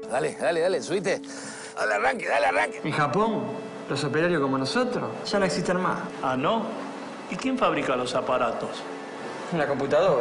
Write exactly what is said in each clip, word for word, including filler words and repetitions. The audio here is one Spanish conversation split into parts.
Dale, dale, dale, subite. Dale arranque, dale arranque. En Japón, los operarios como nosotros ya no existen más. Ah, ¿no? ¿Y quién fabrica los aparatos? Una computadora.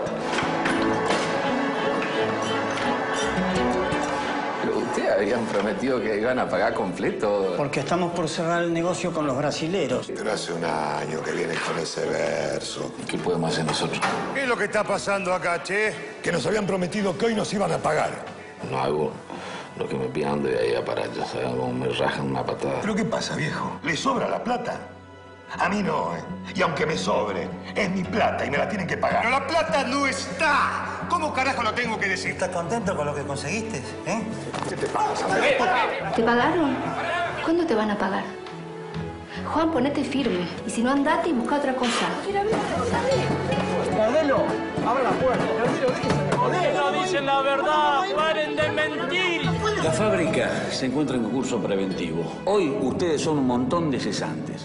Pero ustedes habían prometido que iban a pagar completo. Porque estamos por cerrar el negocio con los brasileros. Pero hace un año que vienes con ese verso. ¿Qué podemos hacer nosotros? ¿Qué es lo que está pasando acá, che? Que nos habían prometido que hoy nos iban a pagar. No hago lo que me pidan de ahí a para allá, ¿sabes? Como me rajan una patada. ¿Pero qué pasa, viejo? ¿Le sobra la plata? A mí no, ¿eh? Y aunque me sobre, es mi plata y me la tienen que pagar. ¡Pero la plata no está! ¿Cómo carajo lo tengo que decir? ¿Estás contento con lo que conseguiste, eh? ¿Qué te pasa? ¿Te pagaron? ¿Cuándo te van a pagar? Juan, ponete firme. Y si no, andate y busca otra cosa. Gardelo, abra la puerta. Gardelo, déjese de joder. No dicen la verdad, paren de mentir. La fábrica se encuentra en concurso preventivo. Hoy ustedes son un montón de cesantes.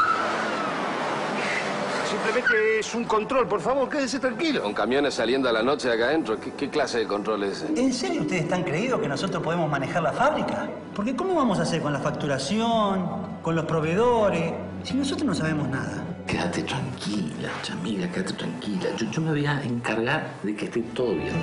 Simplemente es un control, por favor, quédese tranquilo. Con camiones saliendo a la noche de acá adentro, ¿qué, qué clase de control es ese? ¿En serio ustedes están creídos que nosotros podemos manejar la fábrica? Porque ¿cómo vamos a hacer con la facturación, con los proveedores, si nosotros no sabemos nada? Quédate tranquila, Chamila, quédate tranquila. Yo, yo me voy a encargar de que esté todo bien.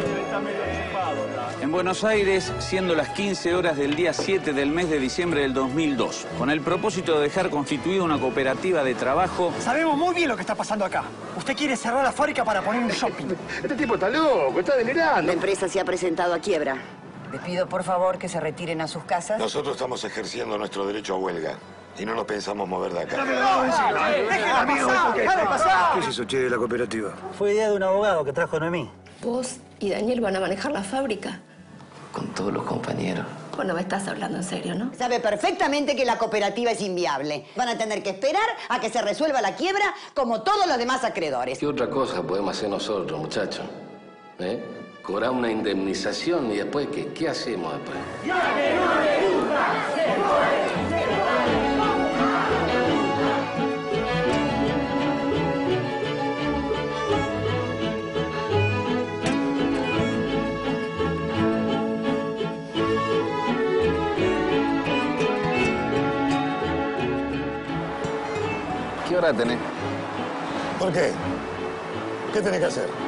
En Buenos Aires, siendo las quince horas del día siete del mes de diciembre del dos mil dos, con el propósito de dejar constituida una cooperativa de trabajo... Sabemos muy bien lo que está pasando acá. Usted quiere cerrar la fábrica para poner un shopping. Este tipo está loco, está delirando. La empresa se ha presentado a quiebra. Les pido, por favor, que se retiren a sus casas. Nosotros estamos ejerciendo nuestro derecho a huelga y no nos pensamos mover de acá. ¡Déjela pasar! ¡Déjala pasar! ¿Qué es eso, che, de la cooperativa? Fue idea de un abogado que trajo Noemí. ¿Vos y Daniel van a manejar la fábrica? Con todos los compañeros. Vos no me estás hablando en serio, ¿no? Sabe perfectamente que la cooperativa es inviable. Van a tener que esperar a que se resuelva la quiebra como todos los demás acreedores. ¿Qué otra cosa podemos hacer nosotros, muchachos? ¿Eh? Cobrar una indemnización y después, ¿qué, qué hacemos después? ¿Qué hora tenés? ¿Por qué? ¿Qué tenés que hacer?